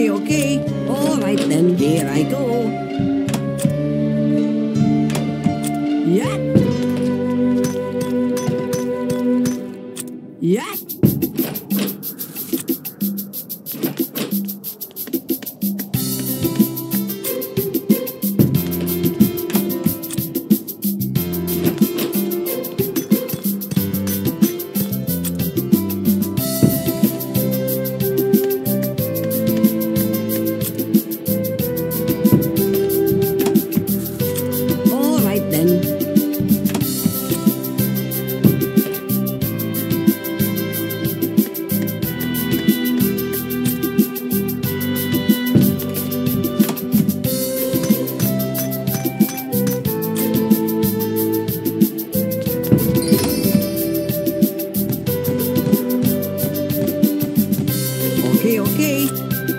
Okay, okay. All right then, here I go. Yeah. Yeah. All right then. Okay, okay.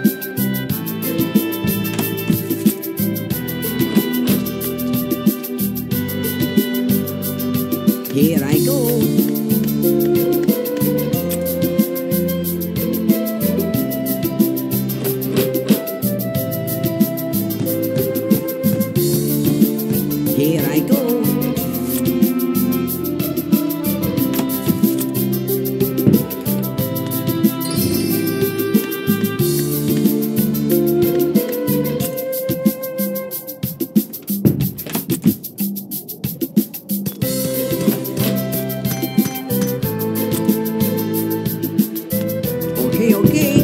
Here I go. Here I go. Okay, okay.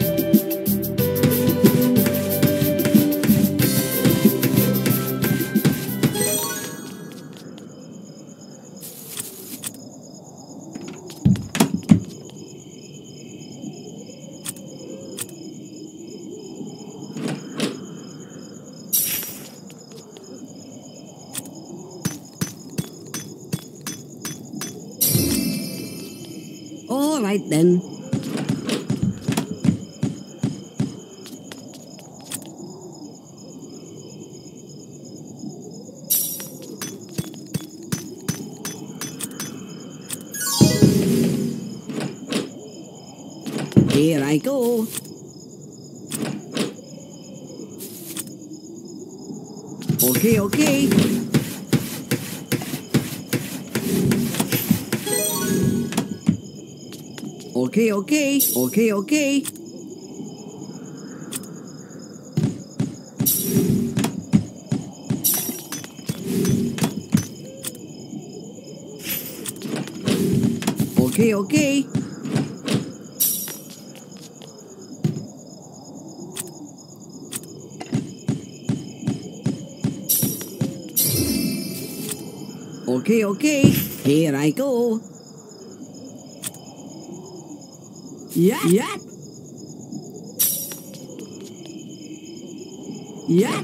All right then. Here I go. Okay, okay. Okay, okay. Okay, okay. Okay, okay. Okay, okay. Here I go. Yeah, yeah. Yeah.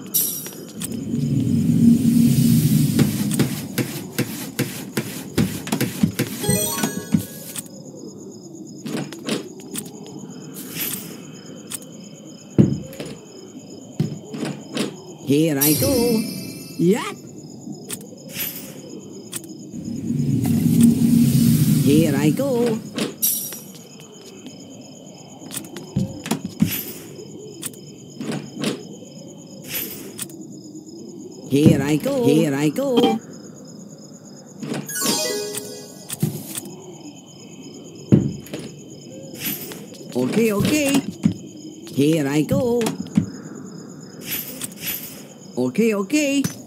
Here I go. Yeah. Here I go. Here I go. Here I go. Okay, okay. Here I go. Okay, okay.